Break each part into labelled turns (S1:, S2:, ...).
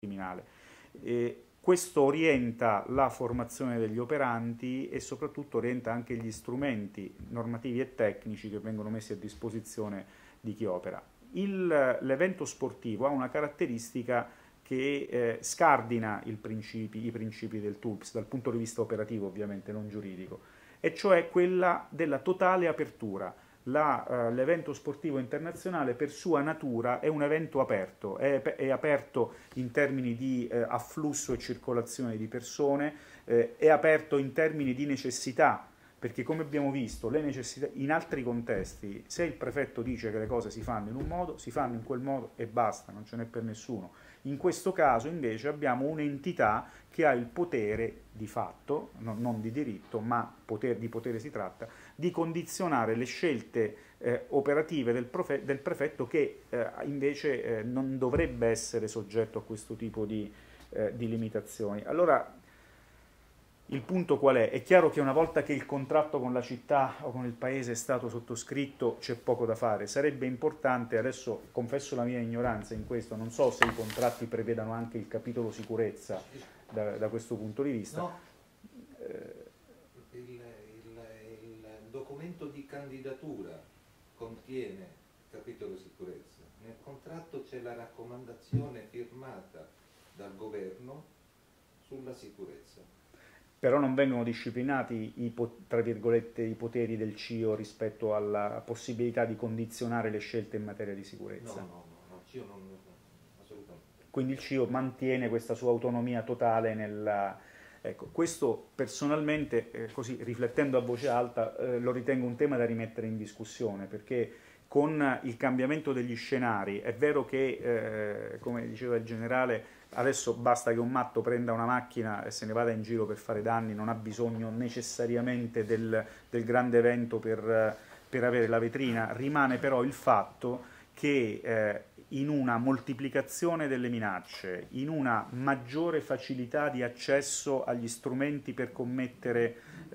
S1: criminale. Questo orienta la formazione degli operanti e soprattutto orienta anche gli strumenti normativi e tecnici che vengono messi a disposizione di chi opera. L'evento sportivo ha una caratteristica che scardina i principi del TULPS dal punto di vista operativo, ovviamente non giuridico, e cioè quella della totale apertura. L'evento sportivo internazionale per sua natura è un evento aperto, è aperto in termini di afflusso e circolazione di persone, è aperto in termini di necessità, perché come abbiamo visto, le necessità in altri contesti, se il prefetto dice che le cose si fanno in un modo, si fanno in quel modo e basta, non ce n'è per nessuno. In questo caso invece abbiamo un'entità che ha il potere di fatto, non di diritto, ma di potere si tratta, di condizionare le scelte operative del prefetto che invece non dovrebbe essere soggetto a questo tipo di limitazioni. Allora, il punto qual è? È chiaro che una volta che il contratto con la città o con il paese è stato sottoscritto c'è poco da fare. Sarebbe importante, adesso confesso la mia ignoranza in questo, non so se i contratti prevedano anche il capitolo sicurezza da questo punto di vista.
S2: No, il documento di candidatura contiene il capitolo sicurezza. Nel contratto c'è la raccomandazione firmata dal governo sulla sicurezza.
S1: Però non vengono disciplinati tra virgolette, i poteri del CIO rispetto alla possibilità di condizionare le scelte in materia di sicurezza.
S2: No, CIO non, assolutamente.
S1: Quindi il CIO mantiene questa sua autonomia totale nella... Ecco, questo personalmente, così riflettendo a voce alta, lo ritengo un tema da rimettere in discussione, perché con il cambiamento degli scenari è vero che, come diceva il generale, adesso basta che un matto prenda una macchina e se ne vada in giro per fare danni, non ha bisogno necessariamente del grande evento per avere la vetrina. Rimane però il fatto che in una moltiplicazione delle minacce, in una maggiore facilità di accesso agli strumenti per commettere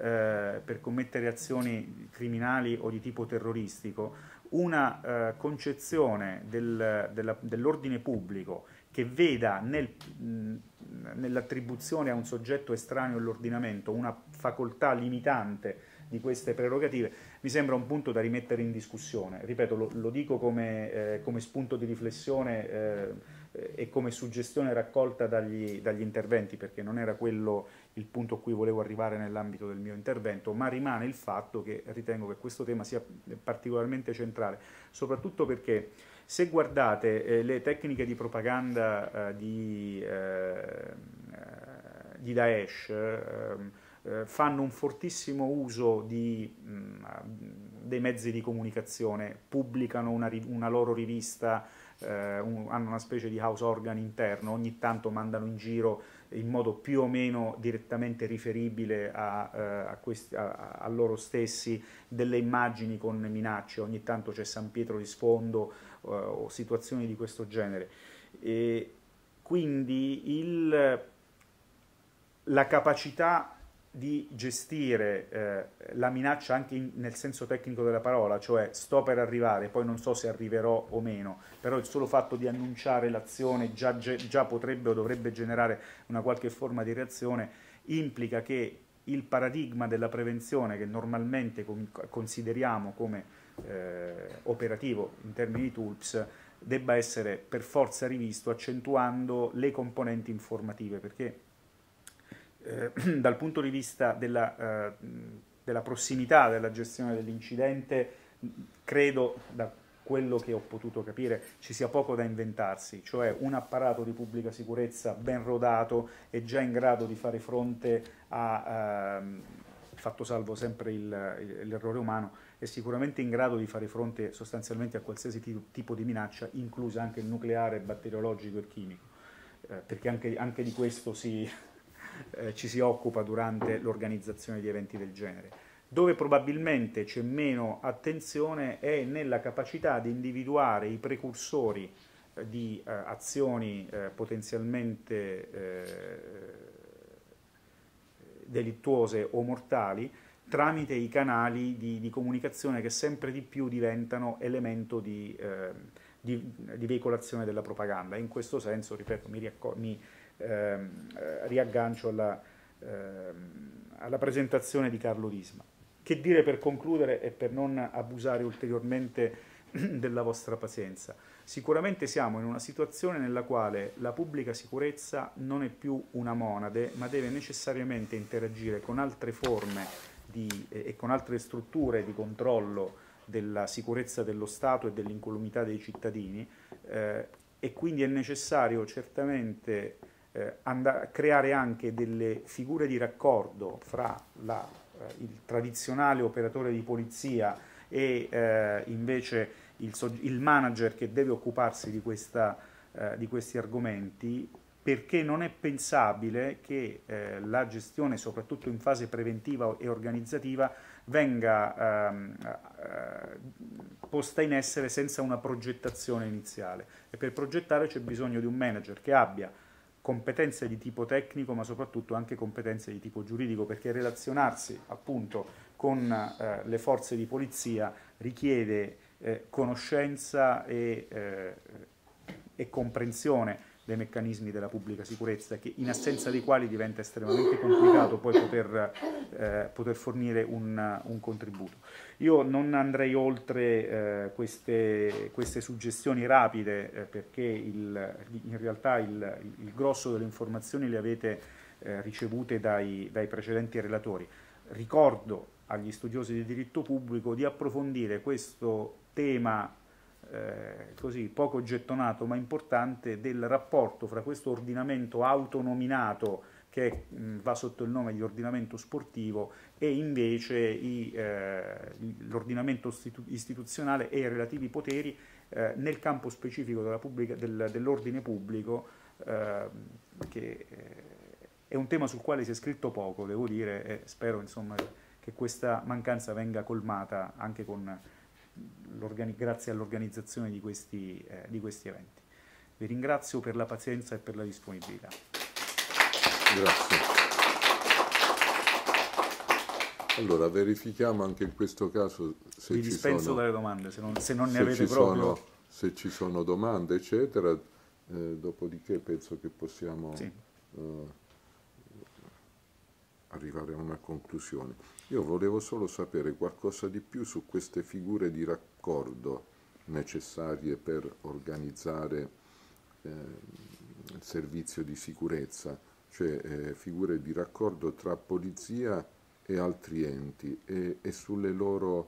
S1: azioni criminali o di tipo terroristico, una concezione dell'ordine pubblico che veda nell'attribuzione a un soggetto estraneo all'ordinamento una facoltà limitante di queste prerogative, mi sembra un punto da rimettere in discussione. Ripeto, lo dico come spunto di riflessione e come suggestione raccolta dagli interventi, perché non era quello il punto a cui volevo arrivare nell'ambito del mio intervento, ma rimane il fatto che ritengo che questo tema sia particolarmente centrale, soprattutto perché se guardate le tecniche di propaganda di Daesh, fanno un fortissimo uso dei mezzi di comunicazione, pubblicano una loro rivista, hanno una specie di house organ interno, ogni tanto mandano in giro in modo più o meno direttamente riferibile a loro stessi delle immagini con minacce, ogni tanto c'è San Pietro di sfondo o situazioni di questo genere. E quindi la capacità di gestire la minaccia anche nel senso tecnico della parola, cioè sto per arrivare, poi non so se arriverò o meno, però il solo fatto di annunciare l'azione già potrebbe o dovrebbe generare una qualche forma di reazione, implica che il paradigma della prevenzione che normalmente consideriamo come operativo in termini di TULPS debba essere per forza rivisto, accentuando le componenti informative, perché dal punto di vista della prossimità della gestione dell'incidente, credo, da quello che ho potuto capire, ci sia poco da inventarsi, cioè un apparato di pubblica sicurezza ben rodato è già in grado di fare fronte fatto salvo sempre l'errore umano, è sicuramente in grado di fare fronte sostanzialmente a qualsiasi tipo di minaccia, inclusa anche il nucleare, batteriologico e chimico, perché anche di questo ci si occupa durante l'organizzazione di eventi del genere. Dove probabilmente c'è meno attenzione è nella capacità di individuare i precursori di azioni potenzialmente delittuose o mortali tramite i canali di comunicazione che sempre di più diventano elemento di di veicolazione della propaganda. In questo senso, ripeto, mi riaggancio alla presentazione di Carlo Risma. Che dire per concludere e per non abusare ulteriormente della vostra pazienza? Sicuramente siamo in una situazione nella quale la pubblica sicurezza non è più una monade, ma deve necessariamente interagire con altre forme e con altre strutture di controllo della sicurezza dello Stato e dell'incolumità dei cittadini, e quindi è necessario certamente creare anche delle figure di raccordo fra il tradizionale operatore di polizia e invece il manager che deve occuparsi di questi argomenti, perché non è pensabile che la gestione, soprattutto in fase preventiva e organizzativa, venga posta in essere senza una progettazione iniziale. E per progettare c'è bisogno di un manager che abbia competenze di tipo tecnico, ma soprattutto anche competenze di tipo giuridico, perché relazionarsi appunto con le forze di polizia richiede conoscenza e comprensione dei meccanismi della pubblica sicurezza, che in assenza dei quali diventa estremamente complicato poi poter fornire un contributo. Io non andrei oltre queste suggestioni rapide, perché in realtà il grosso delle informazioni le avete ricevute dai precedenti relatori. Ricordo agli studiosi di diritto pubblico di approfondire questo tema così poco gettonato ma importante del rapporto fra questo ordinamento autonominato che va sotto il nome di ordinamento sportivo e invece l'ordinamento istituzionale e i relativi poteri nel campo specifico dell'ordine pubblico, che è un tema sul quale si è scritto poco, devo dire, e spero insomma che questa mancanza venga colmata anche grazie all'organizzazione di questi eventi. Vi ringrazio per la pazienza e per la disponibilità.
S3: Grazie. Allora, verifichiamo anche in questo caso se
S1: Vi
S3: ci
S1: dispenso
S3: sono,
S1: dalle domande, se non ne avete proprio...
S3: se ci sono domande, eccetera, dopodiché penso che possiamo
S1: Sì.
S3: arrivare a una conclusione. Io volevo solo sapere qualcosa di più su queste figure di raccordo necessarie per organizzare il servizio di sicurezza, cioè figure di raccordo tra polizia e altri enti e sulle loro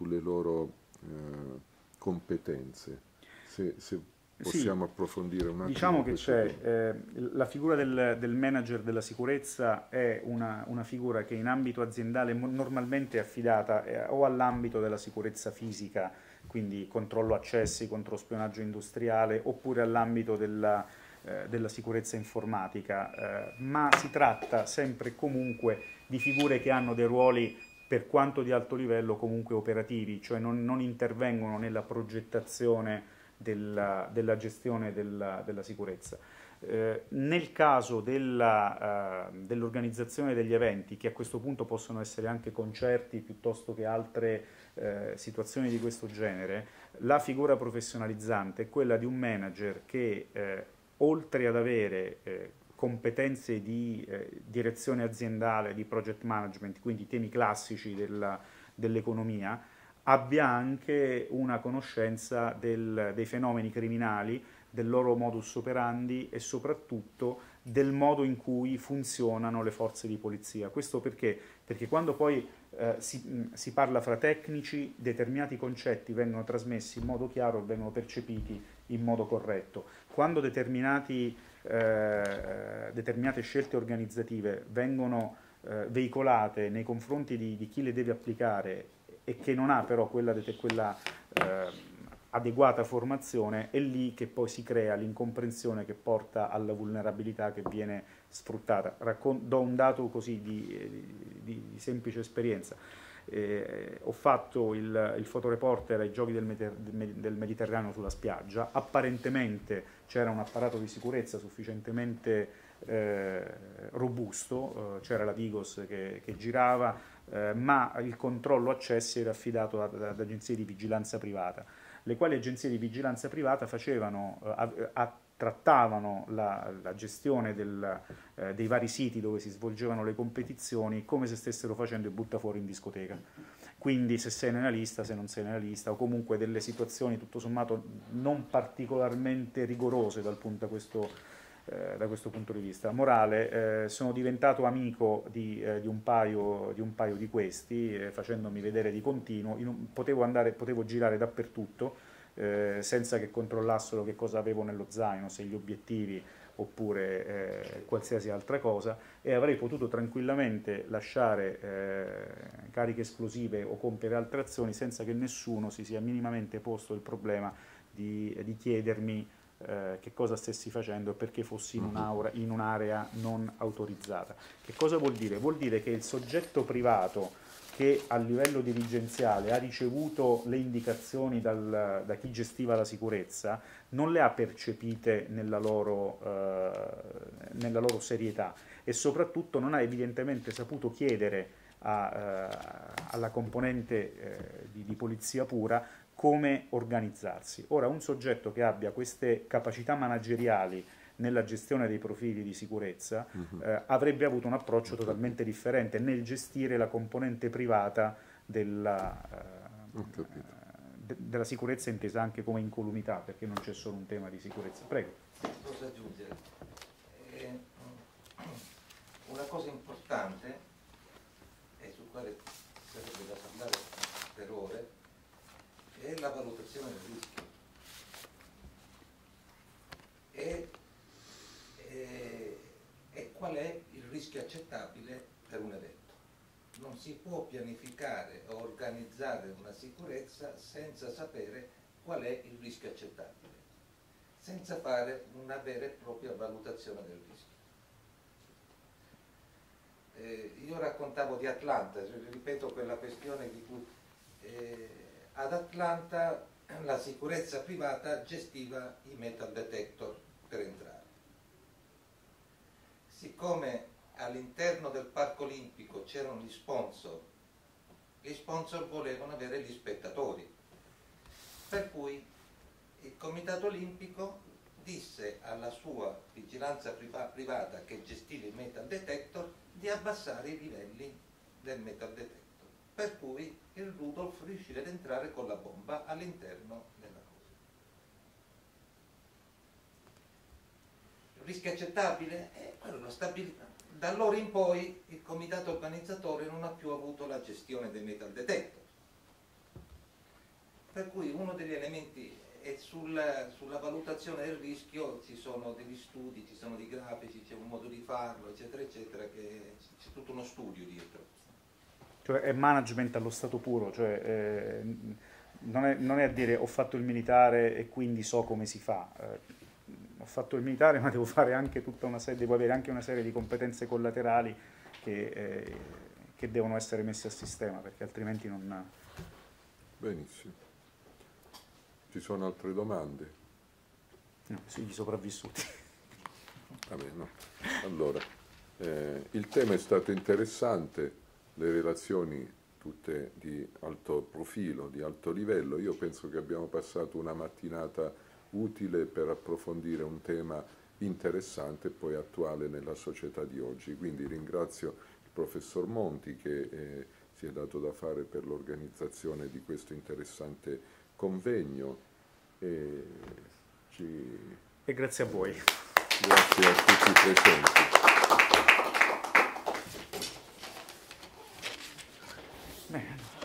S3: competenze. Se possiamo approfondire un attimo.
S1: Diciamo che c'è la figura del manager della sicurezza è una figura che in ambito aziendale normalmente è affidata o all'ambito della sicurezza fisica, quindi controllo accessi, controspionaggio industriale, oppure all'ambito della sicurezza informatica, ma si tratta sempre e comunque di figure che hanno dei ruoli, per quanto di alto livello, comunque operativi, cioè non intervengono nella progettazione della gestione della sicurezza. Nel caso dell'organizzazione degli eventi, che a questo punto possono essere anche concerti piuttosto che altre situazioni di questo genere, la figura professionalizzante è quella di un manager che oltre ad avere competenze di direzione aziendale, di project management, quindi temi classici dell'economia, abbia anche una conoscenza dei fenomeni criminali, del loro modus operandi e soprattutto del modo in cui funzionano le forze di polizia. Questo perché? Perché quando poi si parla fra tecnici, determinati concetti vengono trasmessi in modo chiaro e vengono percepiti in modo corretto. Quando determinate scelte organizzative vengono veicolate nei confronti di chi le deve applicare e che non ha però quella adeguata formazione, è lì che poi si crea l'incomprensione che porta alla vulnerabilità che viene sfruttata. Do un dato così di semplice esperienza. Ho fatto il fotoreporter ai Giochi del Mediterraneo sulla spiaggia. Apparentemente c'era un apparato di sicurezza sufficientemente robusto, c'era la Vigos che girava, ma il controllo accessi era affidato ad agenzie di vigilanza privata. le quali agenzie di vigilanza privata facevano, trattavano la gestione dei vari siti dove si svolgevano le competizioni come se stessero facendo il buttafuori in discoteca. Quindi se sei nella lista, se non sei nella lista, o comunque delle situazioni tutto sommato non particolarmente rigorose da questo punto di vista. Morale, sono diventato amico di un paio di questi, facendomi vedere di continuo. Potevo girare dappertutto senza che controllassero che cosa avevo nello zaino, se gli obiettivi oppure qualsiasi altra cosa, e avrei potuto tranquillamente lasciare cariche esplosive o compiere altre azioni senza che nessuno si sia minimamente posto il problema di chiedermi che cosa stessi facendo e perché fossi in un'area non autorizzata. Che cosa vuol dire? Vuol dire che il soggetto privato che a livello dirigenziale ha ricevuto le indicazioni da chi gestiva la sicurezza non le ha percepite nella loro serietà, e soprattutto non ha evidentemente saputo chiedere alla componente di polizia pura come organizzarsi. Ora, un soggetto che abbia queste capacità manageriali nella gestione dei profili di sicurezza avrebbe avuto un approccio totalmente differente nel gestire la componente privata della sicurezza, intesa anche come incolumità, perché non c'è solo un tema di sicurezza. Prego.
S2: Posso aggiungere? Una cosa importante, e sul quale sarebbe da parlare per ore, è la valutazione del rischio. E qual è il rischio accettabile per un evento. Non si può pianificare o organizzare una sicurezza senza sapere qual è il rischio accettabile, senza fare una vera e propria valutazione del rischio. Io raccontavo di Atlanta, ripeto quella questione di cui ad Atlanta la sicurezza privata gestiva i metal detector per entrare. Siccome all'interno del Parco Olimpico c'erano gli sponsor volevano avere gli spettatori, per cui il Comitato Olimpico disse alla sua vigilanza privata che gestiva i metal detector di abbassare i livelli del metal detector, per cui il Rudolph riuscì ad entrare con la bomba all'interno della cosa. Il rischio accettabile è quello, la stabilità. Da allora in poi il comitato organizzatore non ha più avuto la gestione dei metal detector, per cui uno degli elementi è sulla valutazione del rischio. Ci sono degli studi, ci sono dei grafici, c'è un modo di farlo, eccetera eccetera, che c'è tutto uno studio dietro.
S1: Cioè è management allo stato puro, cioè non è a dire ho fatto il militare e quindi so come si fa. Ho fatto il militare, ma devo fare anche devo avere anche una serie di competenze collaterali che devono essere messe a sistema, perché altrimenti non...
S3: Benissimo. Ci sono altre domande?
S1: No, sugli sopravvissuti.
S3: Vabbè, no. Allora, il tema è stato interessante, le relazioni tutte di alto profilo, di alto livello. Io penso che abbiamo passato una mattinata utile per approfondire un tema interessante e poi attuale nella società di oggi. Quindi ringrazio il professor Monti che si è dato da fare per l'organizzazione di questo interessante convegno e
S1: grazie a voi.
S3: Grazie a tutti i presenti.
S1: Bene.